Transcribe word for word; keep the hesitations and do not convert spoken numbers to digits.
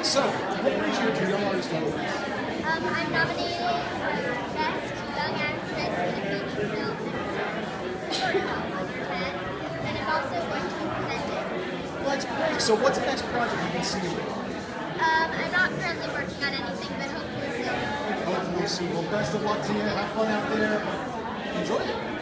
So, what brings you to Young Artist Awards? Um, I'm nominated for Best Young Actress in a Feature Film and Short Film under ten, and I'm also going to be presented. Well, that's great. So, what's the next project you can see you in? Um, I'm not currently working on anything, but hopefully soon. Hopefully soon. Well, best of luck to you. Have fun out there. Enjoy it.